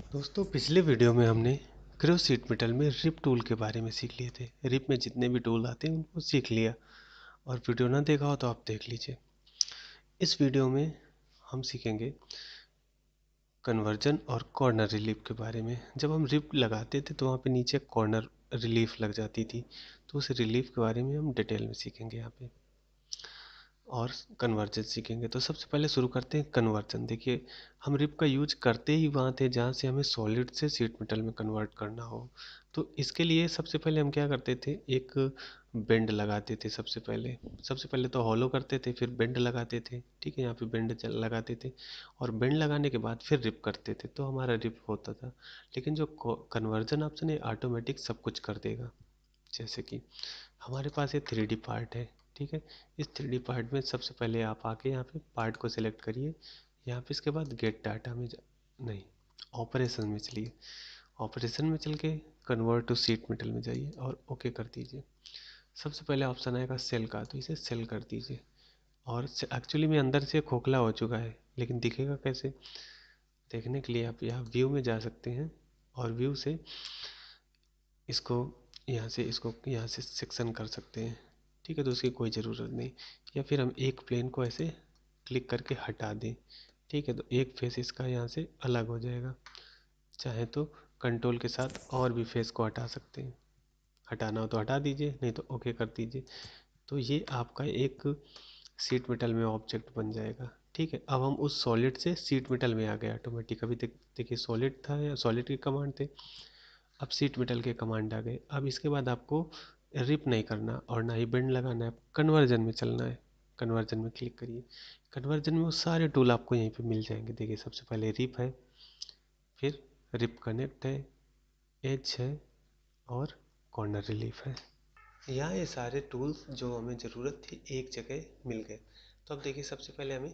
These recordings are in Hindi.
दोस्तों पिछले वीडियो में हमने क्रॉस शीट मेटल में रिप टूल के बारे में सीख लिए थे। रिप में जितने भी टूल आते हैं उनको सीख लिया, और वीडियो ना देखा हो तो आप देख लीजिए। इस वीडियो में हम सीखेंगे कन्वर्जन और कॉर्नर रिलीफ के बारे में। जब हम रिप लगाते थे तो वहाँ पे नीचे कॉर्नर रिलीफ लग जाती थी, तो उस रिलीफ के बारे में हम डिटेल में सीखेंगे यहाँ पे, और कन्वर्जन सीखेंगे। तो सबसे पहले शुरू करते हैं कन्वर्जन। देखिए, हम रिप का यूज करते ही वहाँ थे जहाँ से हमें सॉलिड से शीट मेटल में कन्वर्ट करना हो। तो इसके लिए सबसे पहले हम क्या करते थे, एक बेंड लगाते थे। सबसे पहले तो हॉलो करते थे, फिर बेंड लगाते थे। ठीक है, यहाँ पे बेंड लगाते थे, और बेंड लगाने के बाद फिर रिप करते थे, तो हमारा रिप होता था। लेकिन जो कन्वर्जन ऑप्शन है ऑटोमेटिक सब कुछ कर देगा। जैसे कि हमारे पास ये 3D पार्ट है। ठीक है, इस 3D पार्ट में सबसे पहले आप आके यहाँ पे पार्ट को सिलेक्ट करिए। यहाँ पे इसके बाद गेट डाटा में नहीं, ऑपरेशन में चलिए। ऑपरेशन में चल के कन्वर्ट टू शीट मेटल में जाइए और ओके कर दीजिए। सबसे पहले ऑप्शन आएगा सेल का, तो इसे सेल कर दीजिए। और एक्चुअली में अंदर से खोखला हो चुका है, लेकिन दिखेगा कैसे, देखने के लिए आप यहाँ व्यू में जा सकते हैं, और व्यू से इसको यहाँ से सेक्शन कर सकते हैं। ठीक है, तो उसकी कोई ज़रूरत नहीं। या फिर हम एक प्लेन को ऐसे क्लिक करके हटा दें। ठीक है, तो एक फेस इसका यहाँ से अलग हो जाएगा। चाहे तो कंट्रोल के साथ और भी फेस को हटा सकते हैं। हटाना हो तो हटा दीजिए, नहीं तो ओके कर दीजिए। तो ये आपका एक सीट मेटल में ऑब्जेक्ट बन जाएगा। ठीक है, अब हम उस सॉलिड से सीट मेटल में आ गए ऑटोमेटिक। अभी देखिए सॉलिड था या सॉलिड के कमांड थे, अब सीट मेटल के कमांड आ गए। अब इसके बाद आपको रिप नहीं करना और ना ही बेंड लगाना है, कन्वर्जन में चलना है। कन्वर्जन में क्लिक करिए। कन्वर्जन में वो सारे टूल आपको यहीं पे मिल जाएंगे। देखिए, सबसे पहले रिप है, फिर रिप कनेक्ट है, एज है, और कॉर्नर रिलीफ है। यहाँ ये सारे टूल्स जो हमें ज़रूरत थी एक जगह मिल गए। तो अब देखिए, सबसे पहले हमें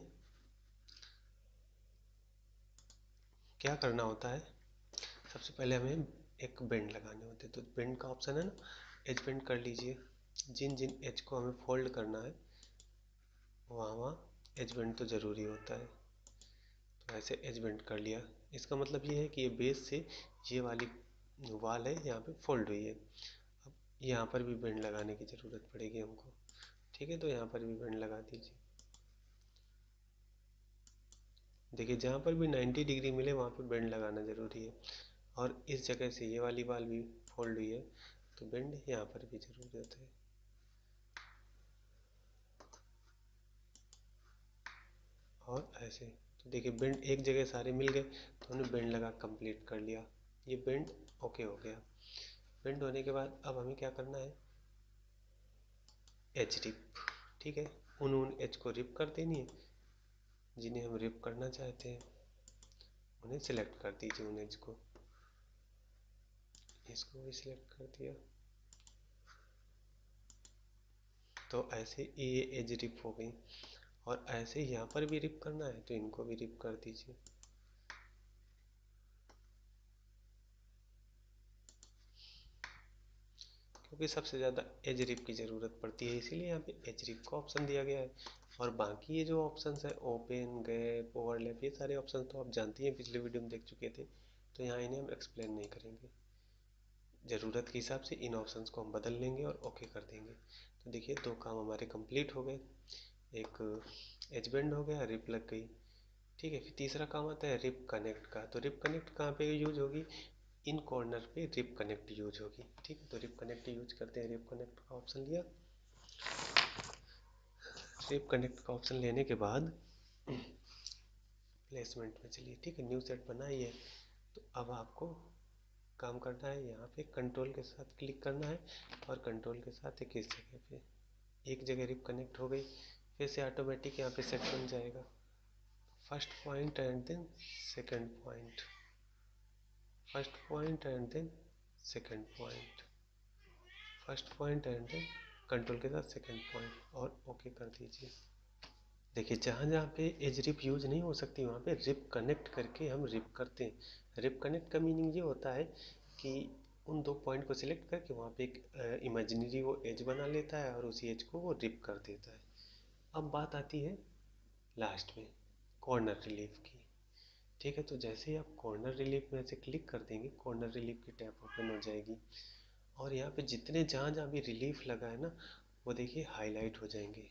क्या करना होता है। सबसे पहले हमें एक बेंड लगाने होते हैं, तो बेंड का ऑप्शन है ना, एज बेंड कर लीजिए। जिन जिन एज को हमें फोल्ड करना है वहाँ वहाँ एज बेंड तो ज़रूरी होता है। तो ऐसे एज बेंड कर लिया। इसका मतलब ये है कि ये बेस से ये वाली वाल है यहाँ पे फोल्ड हुई है। अब यहाँ पर भी बेंड लगाने की ज़रूरत पड़ेगी हमको। ठीक है, तो यहाँ पर भी बेंड लगा दीजिए। देखिए, जहाँ पर भी 90 डिग्री मिले वहाँ पे बेंड लगाना ज़रूरी है। और इस जगह से ये वाली वाल भी फोल्ड हुई है, तो बेंड यहाँ पर भी ज़रूरत है। और ऐसे, तो देखिए बेंड एक जगह सारे मिल गए, तो हमने बेंड लगा कंप्लीट कर लिया। ये बेंड ओके हो गया। बेंड होने के बाद अब हमें क्या करना है, एच रिप। ठीक है, उन एच को रिप कर देनी है जिन्हें हम रिप करना चाहते हैं। उन्हें सिलेक्ट कर दीजिए, उन एज को। इसको भी सिलेक्ट कर दिया, तो ऐसे ये एज रिप हो गई। और ऐसे यहाँ पर भी रिप करना है तो इनको भी रिप कर दीजिए। क्योंकि सबसे ज़्यादा एज रिप की ज़रूरत पड़ती है, इसीलिए यहाँ पे एज रिप का ऑप्शन दिया गया है। और बाकी ये जो ऑप्शंस है, ओपन, गैप, ओवरलैप, ये सारे ऑप्शन तो आप जानती हैं, पिछले वीडियो में देख चुके थे, तो यहाँ इन्हें हम एक्सप्लेन नहीं करेंगे। ज़रूरत के हिसाब से इन ऑप्शंस को हम बदल लेंगे और ओके कर देंगे। तो देखिए, दो काम हमारे कंप्लीट हो गए। एक एज बेंड हो गया, रिप लग गई। ठीक है, फिर तीसरा काम आता है रिप कनेक्ट का। तो रिप कनेक्ट कहाँ पे यूज होगी, इन कॉर्नर पे रिप कनेक्ट यूज होगी। ठीक है, तो रिप कनेक्ट यूज करते हैं। रिप कनेक्ट का ऑप्शन लिया। रिप कनेक्ट का ऑप्शन लेने के बाद प्लेसमेंट में चलिए। ठीक है, न्यू सेट बनाइए। तो अब आपको काम करना है, यहाँ पे कंट्रोल के साथ क्लिक करना है, और कंट्रोल के साथ एक इस जगह पे एक जगह रिप कनेक्ट हो गई। फिर से ऑटोमेटिक यहाँ पे सेट बन जाएगा। First point and then second point, first point and then second point, first point and then control के साथ सेकंड पॉइंट, और ओके कर दीजिए। देखिए, जहाँ जहाँ पे एज रिप यूज नहीं हो सकती वहाँ पे रिप कनेक्ट करके हम रिप करते हैं। रिप कनेक्ट का मीनिंग ये होता है कि उन दो पॉइंट को सिलेक्ट करके वहाँ पे एक इमेजिनरी वो एज बना लेता है, और उसी एज को वो रिप कर देता है। अब बात आती है लास्ट में कॉर्नर रिलीफ की। ठीक है, तो जैसे ही आप कॉर्नर रिलीफ में ऐसे क्लिक कर देंगे, कॉर्नर रिलीफ की टैब ओपन हो जाएगी और यहाँ पे जितने जहाँ जहाँ भी रिलीफ लगा है ना, वो देखिए हाईलाइट हो जाएंगे।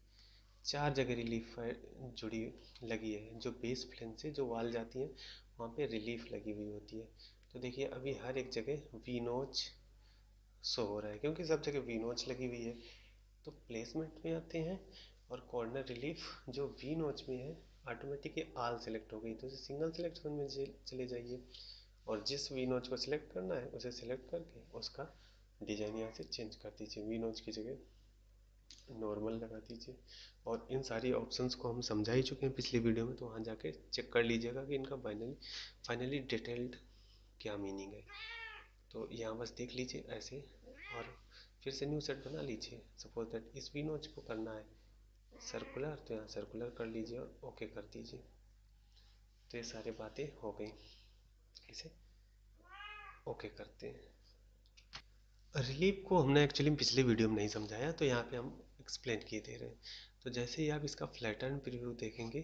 4 जगह रिलीफ जुड़ी लगी है, जो बेस प्लेन से जो वॉल जाती है वहाँ पे रिलीफ लगी हुई होती है। तो देखिए अभी हर एक जगह वी नोच शो हो रहा है, क्योंकि सब जगह वी नोच लगी हुई है। तो प्लेसमेंट में आते हैं और कॉर्नर रिलीफ जो वी नोच में है ऑटोमेटिकली आल सेलेक्ट हो गई, तो उसे सिंगल सिलेक्शन में चले जाइए और जिस वी नोच को सिलेक्ट करना है उसे सिलेक्ट करके उसका डिजाइन यहाँ से चेंज कर दीजिए, वी नोच की जगह नॉर्मल लगा दीजिए। और इन सारी ऑप्शंस को हम समझा ही चुके हैं पिछली वीडियो में, तो वहाँ जाके चेक कर लीजिएगा कि इनका फाइनली डिटेल्ड क्या मीनिंग है। तो यहाँ बस देख लीजिए ऐसे और फिर से न्यू सेट बना लीजिए। सपोज दैट इस वी नोच को करना है सर्कुलर, तो यहाँ सर्कुलर कर लीजिए और ओके कर दीजिए। तो ये सारी बातें हो गई, इसे ओके करते हैं। रिलीफ को हमने एक्चुअली पिछले वीडियो में नहीं समझाया, तो यहाँ पे हम एक्सप्लेन किए दे रहे हैं। तो जैसे ही आप इसका फ्लैटन प्रीव्यू देखेंगे,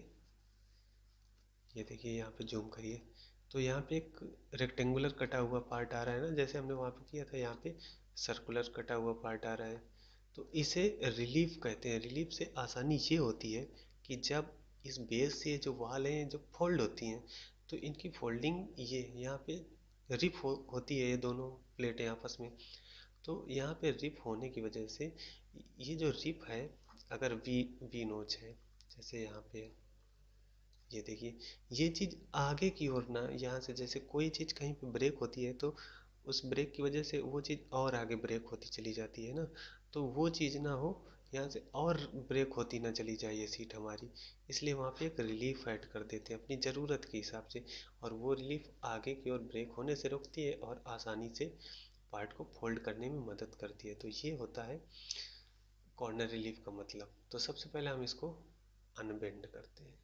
ये देखिए यहाँ पे जूम करिए, तो यहाँ पे एक रेक्टेंगुलर कटा हुआ पार्ट आ रहा है ना, जैसे हमने वहाँ पे किया था, यहाँ पे सर्कुलर कटा हुआ पार्ट आ रहा है। तो इसे रिलीफ कहते हैं। रिलीफ से आसानी ये होती है कि जब इस बेस से जो वाल हैं जो फोल्ड होती हैं, तो इनकी फोल्डिंग ये यहाँ पे रिप होती है, ये दोनों प्लेटें आपस में। तो यहाँ पे रिप होने की वजह से ये जो रिप है, अगर वी नोच है जैसे यहाँ पे, ये देखिए ये चीज़ आगे की ओर ना, यहाँ से जैसे कोई चीज़ कहीं पे ब्रेक होती है तो उस ब्रेक की वजह से वो चीज़ और आगे ब्रेक होती चली जाती है ना, तो वो चीज़ ना हो, यहाँ से और ब्रेक होती ना चली जाए ये सीट हमारी। इसलिए वहाँ पे एक रिलीफ ऐड कर देते हैं अपनी ज़रूरत के हिसाब से, और वो रिलीफ आगे की ओर ब्रेक होने से रोकती है और आसानी से पार्ट को फोल्ड करने में मदद करती है। तो ये होता है कॉर्नर रिलीफ का मतलब। तो सबसे पहले हम इसको अनबेंड करते हैं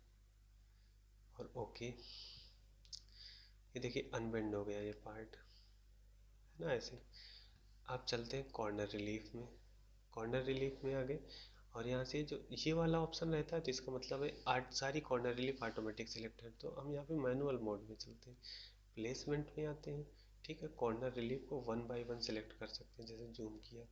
और ओके। ये देखिए अनबेंड हो गया ये पार्ट, है ना ऐसे। आप चलते हैं कॉर्नर रिलीफ में। कॉर्नर रिलीफ में आ गए और यहाँ से जो ये वाला ऑप्शन रहता है, तो इसका मतलब है आर्ट सारी कॉर्नर रिलीफ ऑटोमेटिक सिलेक्ट है। तो हम यहाँ पे मैनुअल मोड में चलते हैं, प्लेसमेंट में आते हैं। ठीक है, कॉर्नर रिलीफ को 1 बाय 1 सिलेक्ट कर सकते हैं, जैसे जूम किया,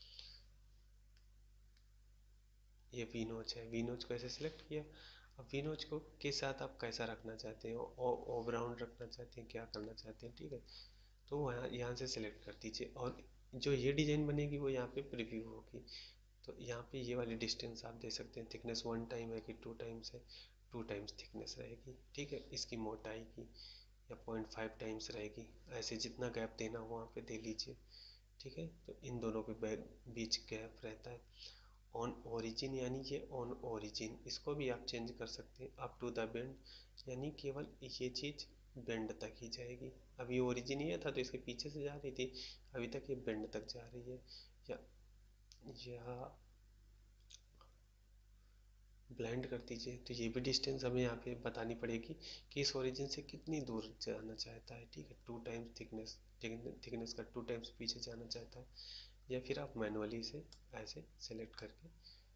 ये वी नोच है, वी नोच को ऐसे सिलेक्ट किया। अब वी नोच को के साथ आप कैसा रखना चाहते हैं, ओवर राउंड रखना चाहते हैं, क्या करना चाहते हैं, ठीक है। तो यहाँ से सिलेक्ट कर दीजिए और जो ये डिज़ाइन बनेगी वो यहाँ पे प्रीव्यू होगी। तो यहाँ पे ये वाली डिस्टेंस आप दे सकते हैं, थिकनेस 1 टाइम है कि 2 टाइम्स है, 2 टाइम्स थिकनेस रहेगी, ठीक है। इसकी मोटाई की या 0.5 टाइम्स रहेगी, ऐसे जितना गैप देना हो वहाँ पे दे लीजिए, ठीक है। तो इन दोनों के बीच गैप रहता है। ऑन ओरिजिन यानी ये ऑन ओरिजिन, इसको भी आप चेंज कर सकते हैं अप टू द बेंड, यानी केवल ये चीज़ बेंड तक ही जाएगी। अभी ओरिजिन ये था तो इसके पीछे से जा रही थी, अभी तक ये बेंड तक जा रही है। या ब्लेंड कर दीजिए, तो ये भी डिस्टेंस हमें यहाँ पे बतानी पड़ेगी कि इस ओरिजिन से कितनी दूर जाना चाहता है, ठीक है। 2 टाइम्स थिकनेस का 2 टाइम्स पीछे जाना चाहता है, या फिर आप मैनुअली इसे ऐसे सेलेक्ट करके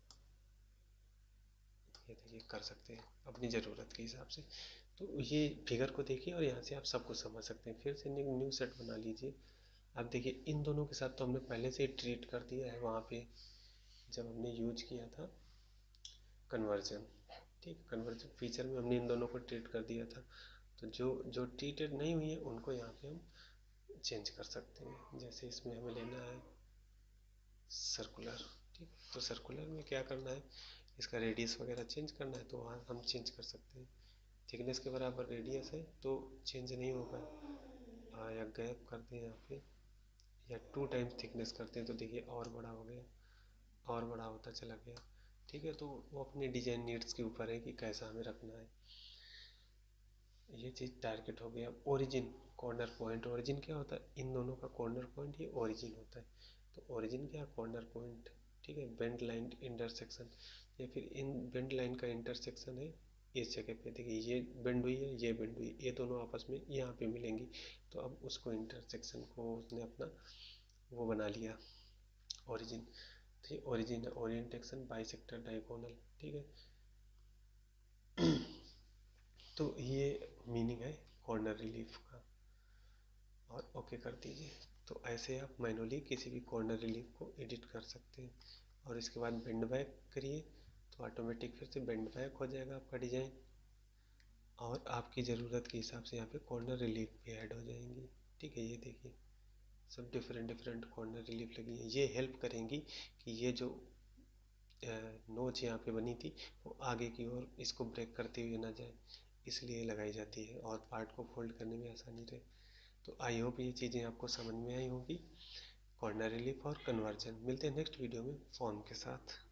ये देखिए कर सकते हैं अपनी ज़रूरत के हिसाब से। तो ये फिगर को देखिए और यहाँ से आप सब कुछ समझ सकते हैं। फिर से न्यू सेट बना लीजिए। अब देखिए इन दोनों के साथ तो हमने पहले से ही ट्रीट कर दिया है वहाँ पे जब हमने यूज किया था कन्वर्जन, ठीक है। कन्वर्जन फीचर में हमने इन दोनों को ट्रीट कर दिया था। तो जो जो ट्रीटेड नहीं हुई है उनको यहाँ पे हम चेंज कर सकते हैं। जैसे इसमें हमें लेना है सर्कुलर, ठीक। तो सर्कुलर में क्या करना है, इसका रेडियस वगैरह चेंज करना है, तो वहाँ हम चेंज कर सकते हैं। थिकनेस के बराबर रेडियस है तो चेंज नहीं होगा। या गैप कर दें यहाँ पे, या 2 टाइम्स थिकनेस करते हैं, तो देखिए और बड़ा हो गया, और बड़ा होता चला गया, ठीक है। तो वो अपने डिजाइन नीड्स के ऊपर है कि कैसा हमें रखना है। ये चीज़ टारगेट हो गया। ओरिजिन कॉर्नर पॉइंट, ओरिजिन क्या होता है, इन दोनों का कॉर्नर पॉइंट ये ओरिजिन होता है। तो ओरिजिन क्या, कॉर्नर पॉइंट, ठीक है। बेंड लाइन इंटरसेक्शन, या फिर इन बेंड लाइन का इंटरसेक्शन है इस जगह पे, देखिए ये बेंड हुई है, ये बेंड हुई, ये दोनों आपस में यहाँ पे मिलेंगी। तो अब उसको इंटरसेक्शन को उसने अपना वो बना लिया ओरिजिन। तो ये ओरिजिन है, ओरिएंटेशन बाइसेक्टर डायगोनल, ठीक है। तो ये मीनिंग है कॉर्नर रिलीफ का। और ओके कर दीजिए। तो ऐसे आप मैनुअली किसी भी कॉर्नर रिलीफ को एडिट कर सकते हैं। और इसके बाद बेंड बैक करिए तो ऑटोमेटिक फिर से बेंड बैक हो जाएगा आपका डिज़ाइन। और आपकी ज़रूरत के हिसाब से यहाँ पे कॉर्नर रिलीफ भी ऐड हो जाएंगी। ठीक है, ये देखिए सब डिफरेंट डिफरेंट कॉर्नर रिलीफ लगी है। ये हेल्प करेंगी कि ये जो नोच यहाँ पे बनी थी वो आगे की ओर इसको ब्रेक करते हुए ना जाए, इसलिए लगाई जाती है और पार्ट को फोल्ड करने में आसानी रहे। तो आई होप ये चीज़ें आपको समझ में आई होगी, कॉर्नर रिलीफ और कन्वर्जन। मिलते हैं नेक्स्ट वीडियो में फॉर्म के साथ।